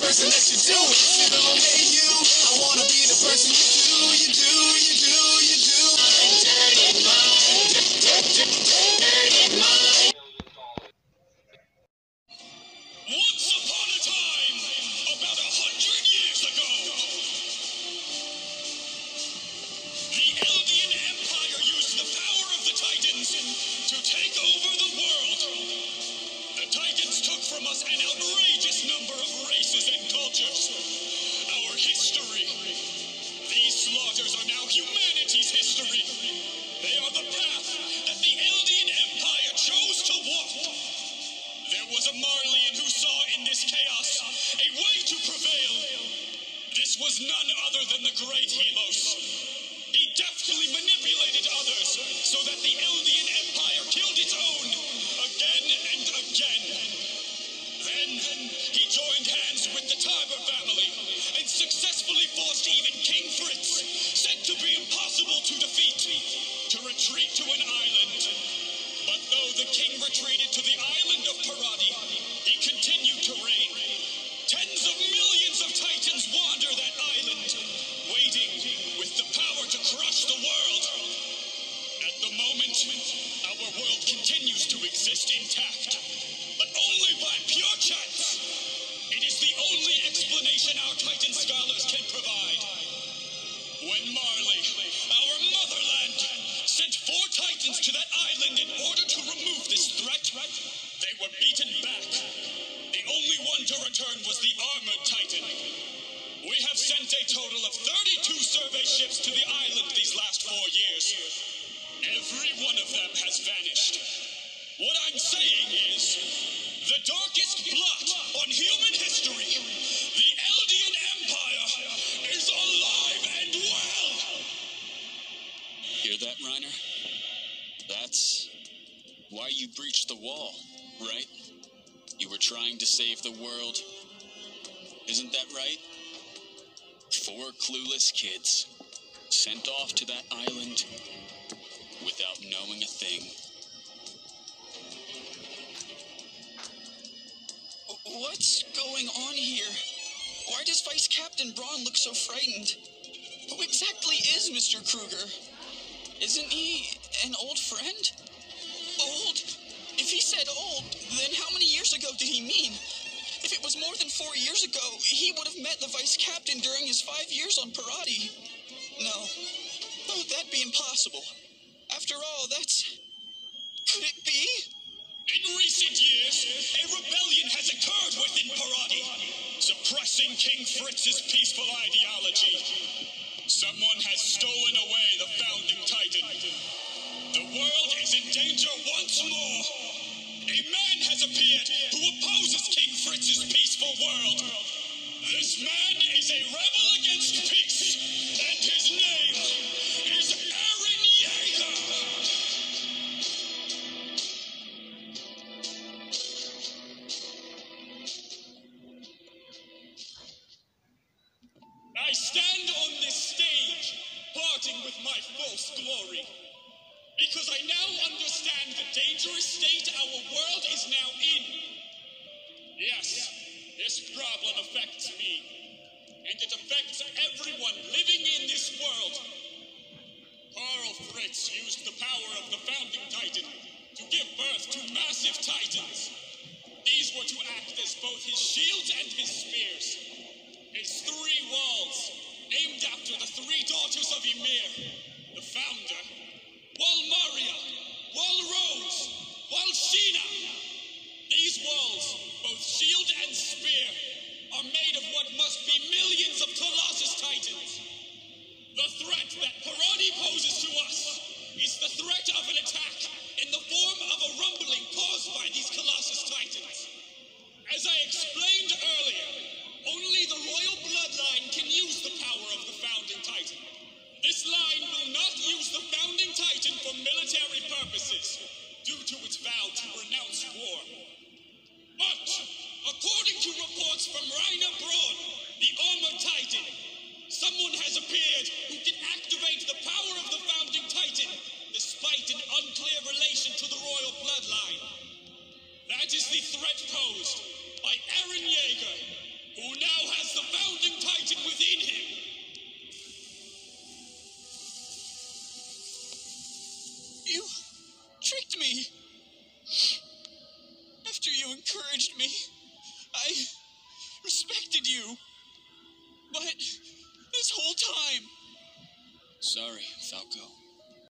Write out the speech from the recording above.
person that you do it. Hey you, I wanna be the person you do. Dirty mind, dirty mind. Once upon a time, about 100 years ago, the Eldian Empire used the power of the Titans to take over the world. The Titans took from us an outrageous number of races and cultures. Our history. These slaughters are now humanity's history. They are the path that the Eldian Empire chose to walk. There was a Marleyan who saw in this chaos a way to prevail. This was none other than the great Helos. He deftly manipulated others so that the Eldian Empire killed its own again and again. Then he joined hands with the Tiber family and successfully forced even King Fritz, said to be impossible to defeat, to retreat to an island. But though the king retreated to the island of Parati, he continued to reign. Tens of millions of Titans wander that island, waiting with the power to crush the world. At the moment, our world continues to exist intact, but only by pure chance. It is the only explanation our Titan scholars can provide. When Marley, our motherland, sent 4 Titans to that island in order to remove this threat, they were beaten back. The only one to return was the armored Titan. We have sent a total of 32 survey ships to the island these last 4 years. Every one of them has vanished. What I'm saying is, the darkest blot on human history, the Eldian Empire, is alive and well! Hear that, Reiner? That's why you breached the wall, right? You were trying to save the world. Isn't that right? 4 clueless kids sent off to that island without knowing a thing. What's going on here? Why does Vice Captain Braun look so frightened? Who exactly is Mr. Kruger? Isn't he an old friend? Old? If he said old, then how many years ago did he mean? If it was more than 4 years ago, he would have met the Vice Captain during his 5 years on Parati. No. Oh, that'd be impossible. After all, could it be? In recent years, a rebellion has occurred within Parati, suppressing King Fritz's peaceful ideology. Someone has stolen away the founding Titan. The world is in danger once more. A man has appeared who opposes King Fritz's peaceful world. This man is a rebel against peace, and his name is Eren Yeager. I stand on this stage, parting with my false glory, because I now understand the dangerous state our world is now in. Yes, this problem affects me, and it affects everyone living in this world. Karl Fritz used the power of the founding Titan to give birth to massive Titans. These were to act as both his shields and his spears. His 3 walls, named after the 3 daughters of Ymir, the founder, Walmaria, Walrose, Walshina. These walls, both shield and spear, are made of what must be millions of Colossus Titans. The threat that Parati poses to us is the threat of an attack in the form of a rumbling caused by these Colossus Titans. As I explained earlier, only the royal bloodline can use the power of the founding Titan. This line will not use the founding Titan for military purposes, due to its vow to renounce war. But, according to reports from Reiner Braun, the armored Titan, someone has appeared who can activate the power of the founding Titan, despite an unclear relation to the royal bloodline. That is the threat posed by Eren Yeager, who now after you encouraged me. I respected you. But this whole time... Sorry, Falco.